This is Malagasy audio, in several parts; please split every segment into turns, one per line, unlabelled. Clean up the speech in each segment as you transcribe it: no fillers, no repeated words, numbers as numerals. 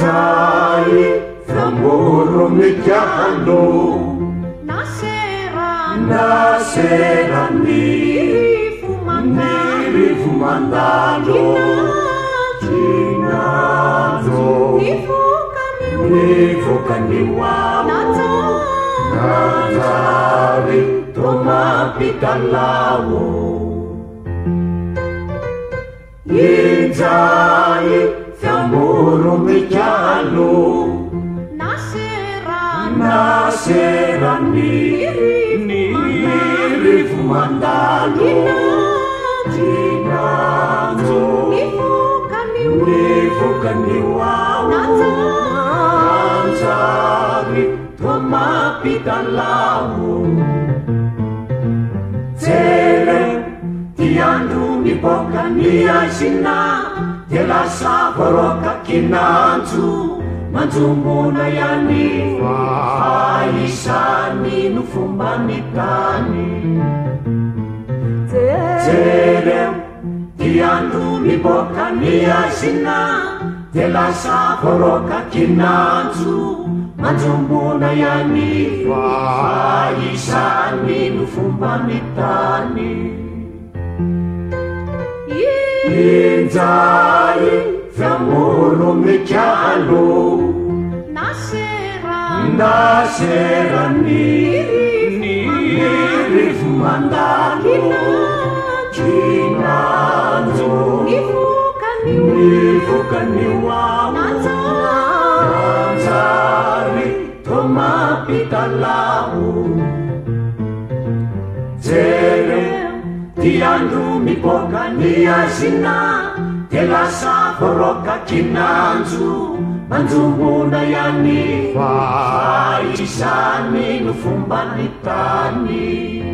injay famoro mikialo naserani rivo mandalo kinado nivokaniwao nanjary tomapitalao injay famoro mikialo naserani rivo mandalo kinado nivokaniwao nanjary tomapitalao jere ty andro miboaka ny azina de lasa varoaka kinanjo manjombona ihany faisany no fomba ny tany jereo ty andro miboaka ny azina de lasa varoaka kinanjo manjombona ihany faisany no fomba ny tany injay famoro mikialo naserani rivo mandalo kinanjo nivokaniwao nanjary tomapitalao jere ty andro miboaka ny azina de lasa varoaka kinanjo manjombona ihany faisany no fomba ny tany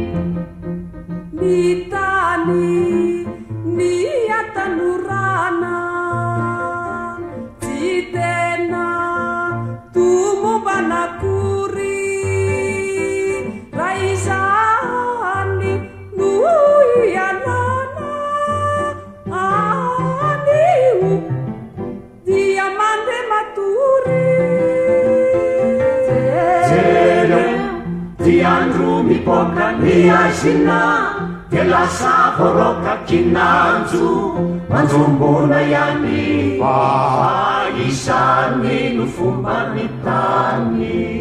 ny atanorana tsy tena tomobanakory raha izany no ialana anio dia mande matory
jere ty andro miboaka ny azina de lasa varoaka kinanjo manjombona ihany faisany no fomba ny tany